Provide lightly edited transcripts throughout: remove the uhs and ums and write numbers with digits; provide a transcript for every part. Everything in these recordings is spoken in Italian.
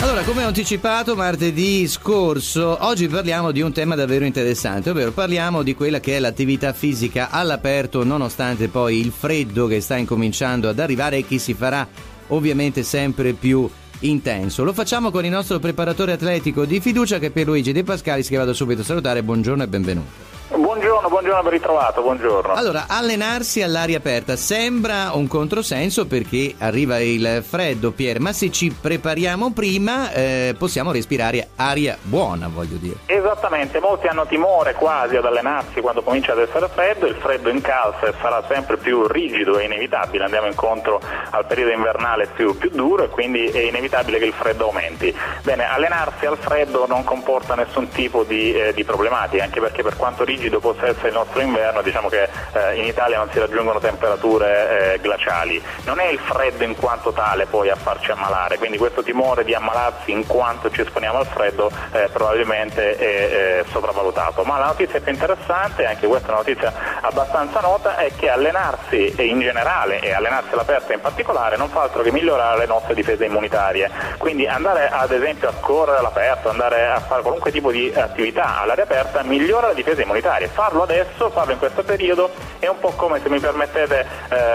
Allora, come ho anticipato martedì scorso, oggi parliamo di un tema davvero interessante, ovvero parliamo di quella che è l'attività fisica all'aperto, nonostante poi il freddo che sta incominciando ad arrivare e che si farà ovviamente sempre più intenso. Lo facciamo con il nostro preparatore atletico di fiducia, che è Pierluigi De Pascalis, che vado subito a salutare. Buongiorno e benvenuto. Buongiorno, ben ritrovato, buongiorno. Allora, allenarsi all'aria aperta sembra un controsenso perché arriva il freddo, Pier, ma se ci prepariamo prima possiamo respirare aria buona, voglio dire. Esattamente, molti hanno timore quasi ad allenarsi quando comincia ad essere freddo, il freddo incalza e sarà sempre più rigido e inevitabile, andiamo incontro al periodo invernale più duro e quindi è inevitabile che il freddo aumenti. Bene, allenarsi al freddo non comporta nessun tipo di problematica, anche perché per quanto rigido possa essere il nostro inverno, diciamo che in Italia non si raggiungono temperature glaciali. Non è il freddo in quanto tale poi a farci ammalare, quindi questo timore di ammalarsi in quanto ci esponiamo al freddo probabilmente è sopravvalutato. Ma la notizia più interessante, anche questa è una notizia abbastanza nota, è che allenarsi in generale e allenarsi all'aperto in particolare non fa altro che migliorare le nostre difese immunitarie. Quindi andare ad esempio a correre all'aperto, andare a fare qualunque tipo di attività all'aria aperta migliora le difese immunitarie. Farlo adesso, farlo in questo periodo è un po' come, se mi permettete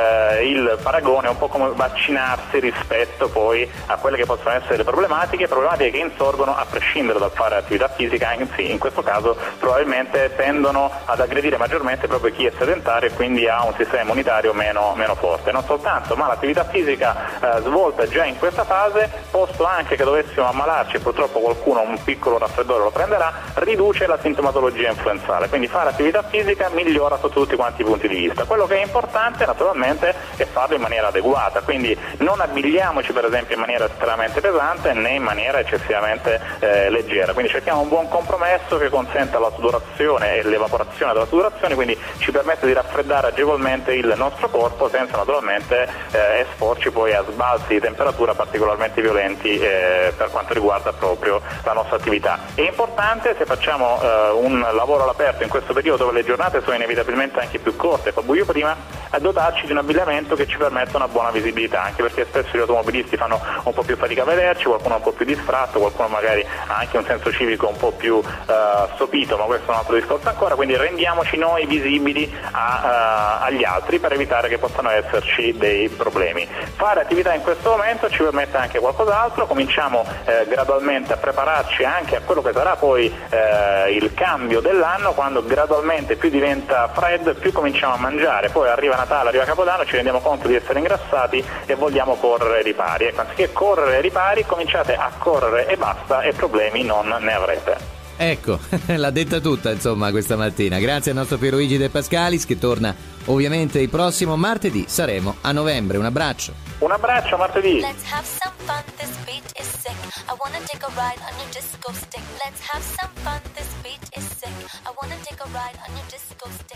il paragone, è un po' come vaccinarsi rispetto poi a quelle che possono essere le problematiche che insorgono a prescindere dal fare attività fisica, anzi in questo caso probabilmente tendono ad aggredire maggiormente proprio chi è sedentario e quindi ha un sistema immunitario meno forte. Non soltanto, ma l'attività fisica svolta già in questa fase, posto anche che dovessimo ammalarci e purtroppo qualcuno un piccolo raffreddore lo prenderà, riduce la sintomatologia influenzale, quindi fare attività fisica migliora sotto tutti quanti i punti di vista. Quello che è importante naturalmente è farlo in maniera adeguata, quindi non abbigliamoci per esempio in maniera estremamente pesante né in maniera eccessivamente leggera, quindi cerchiamo un buon compromesso che consenta la sudorazione e l'evaporazione della sudorazione, quindi ci permette di raffreddare agevolmente il nostro corpo senza naturalmente esporci poi a sbalzi di temperatura particolarmente violenti per quanto riguarda proprio la nostra attività. È importante, se facciamo un lavoro all'aperto in questo periodo dove le giornate sono inevitabilmente anche più corte, fa buio prima, a dotarci di un abbigliamento che ci permetta una buona visibilità, anche perché spesso gli automobilisti fanno un po' più fatica a vederci, qualcuno è un po' più distratto, qualcuno magari ha anche un senso civico un po' più sopito, ma questo è un altro discorso ancora, quindi rendiamoci noi visibili agli altri per evitare che possano esserci dei problemi. Fare attività in questo momento ci permette anche qualcos'altro, cominciamo gradualmente a prepararci anche a quello che sarà poi il cambio dell'anno, quando gradualmente più diventa freddo e più cominciamo a mangiare, poi arriva Natale, arriva Capodanno, ci rendiamo conto di essere ingrassati e vogliamo correre ai ripari. Ecco, anziché correre ai ripari, cominciate a correre e basta e problemi non ne avrete. Ecco, l'ha detta tutta insomma questa mattina. Grazie al nostro Pierluigi De Pascalis, che torna ovviamente il prossimo martedì. Saremo a novembre. Un abbraccio. Un abbraccio, martedì. Let's have some fun, this beat is sick. I wanna take a ride on your disco stick. Let's have some fun, this beat is sick. I wanna take a ride on your disco stick.